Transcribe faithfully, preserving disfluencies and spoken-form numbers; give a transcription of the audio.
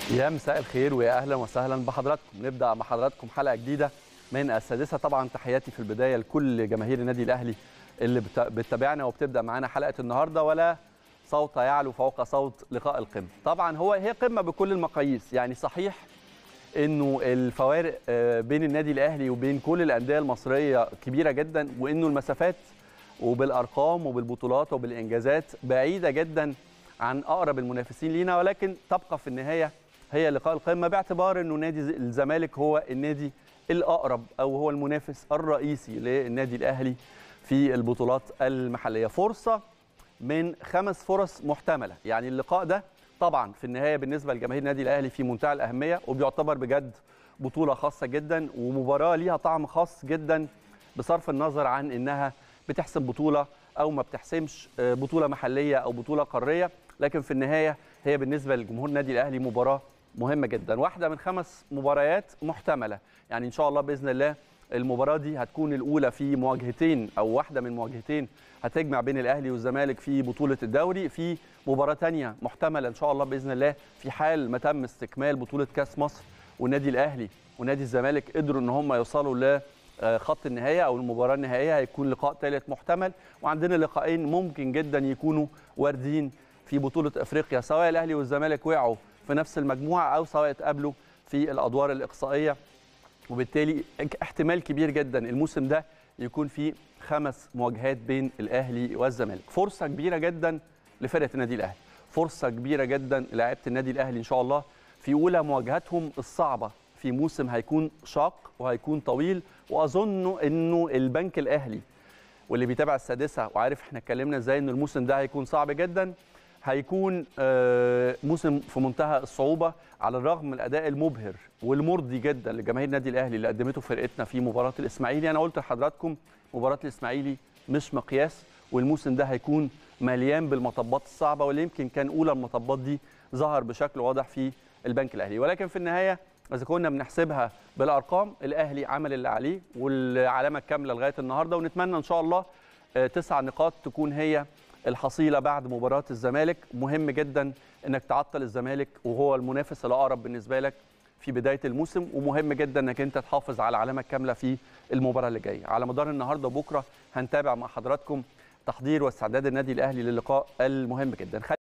يا مساء الخير ويا اهلا وسهلا بحضراتكم. نبدا مع حضراتكم حلقه جديده من السادسه. طبعا تحياتي في البدايه لكل جماهير النادي الاهلي اللي بت- بتتابعنا وبتبدا معانا حلقه النهارده. ولا صوت يعلو فوق صوت لقاء القمه. طبعا هو هي قمه بكل المقاييس، يعني صحيح انه الفوارق آه، بين النادي الاهلي وبين كل الانديه المصريه كبيره جدا، وانه المسافات وبالارقام وبالبطولات وبالانجازات بعيده جدا عن اقرب المنافسين لينا، ولكن تبقى في النهايه هي لقاء القمه، باعتبار انه نادي الزمالك هو النادي الاقرب او هو المنافس الرئيسي للنادي الاهلي في البطولات المحليه. فرصه من خمس فرص محتمله، يعني اللقاء ده طبعا في النهايه بالنسبه لجماهير النادي الاهلي في منتهى الاهميه، وبيعتبر بجد بطوله خاصه جدا ومباراه ليها طعم خاص جدا، بصرف النظر عن انها بتحسم بطوله او ما بتحسمش بطوله محليه او بطوله قاريه. لكن في النهايه هي بالنسبه لجمهور النادي الاهلي مباراه مهمه جدا، واحده من خمس مباريات محتمله. يعني ان شاء الله باذن الله المباراه دي هتكون الاولى في مواجهتين او واحده من مواجهتين هتجمع بين الاهلي والزمالك في بطوله الدوري، في مباراه ثانيه محتمله ان شاء الله باذن الله في حال ما تم استكمال بطوله كاس مصر والنادي الاهلي ونادي الزمالك قدروا ان هم يوصلوا لخط النهايه او المباراه النهائيه، هيكون لقاء ثالث محتمل. وعندنا لقاءين ممكن جدا يكونوا واردين في بطوله افريقيا، سواء الاهلي والزمالك وقعوا في نفس المجموعه او سواء اتقابلوا في الادوار الاقصائيه، وبالتالي احتمال كبير جدا الموسم ده يكون فيه خمس مواجهات بين الاهلي والزمالك. فرصه كبيره جدا لفرقه النادي الاهلي، فرصه كبيره جدا للاعيبه النادي الاهلي ان شاء الله في اولى مواجهاتهم الصعبه في موسم هيكون شاق وهيكون طويل. واظن انه البنك الاهلي واللي بيتابع السادسه وعارف احنا اتكلمنا ازاي ان الموسم ده هيكون صعب جدا، هيكون موسم في منتهى الصعوبه، على الرغم من الاداء المبهر والمرضي جدا لجماهير النادي الاهلي اللي قدمته فرقتنا في مباراه الاسماعيلي. انا قلت لحضراتكم مباراه الاسماعيلي مش مقياس، والموسم ده هيكون مليان بالمطبات الصعبه، واللي يمكن كان اولى المطبات دي ظهر بشكل واضح في البنك الاهلي. ولكن في النهايه اذا كنا بنحسبها بالارقام، الاهلي عمل اللي عليه والعلامه الكامله لغايه النهارده، ونتمنى ان شاء الله تسع نقاط تكون هي الحصيله بعد مباراه الزمالك. مهم جدا انك تعطل الزمالك وهو المنافس الاقرب بالنسبه لك في بدايه الموسم، ومهم جدا انك انت تحافظ على العلامه الكامله في المباراه اللي جايه. على مدار النهارده وبكره هنتابع مع حضراتكم تحضير واستعداد النادي الاهلي للقاء المهم جدا.